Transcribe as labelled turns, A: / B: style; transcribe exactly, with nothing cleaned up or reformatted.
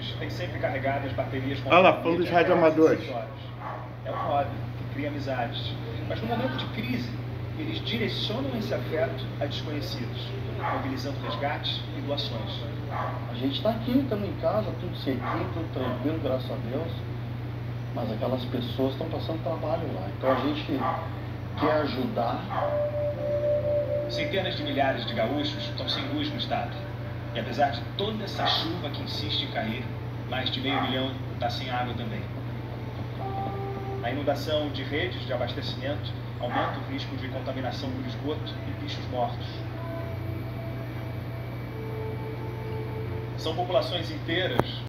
A: postes têm sempre carregadas baterias com
B: Olha lá, falando dos radioamadores.
A: É um hobby que cria amizades. Mas no momento de crise, eles direcionam esse afeto a desconhecidos, mobilizando resgates e doações.
C: A gente está aqui, estamos em casa, tudo certinho, tudo tranquilo, graças a Deus. Mas aquelas pessoas estão passando trabalho lá. Então a gente quer ajudar.
A: Centenas de milhares de gaúchos estão sem luz no estado. E apesar de toda essa chuva que insiste em cair, mais de meio milhão está sem água também. A inundação de redes de abastecimento aumenta o risco de contaminação por esgoto e bichos mortos. São populações inteiras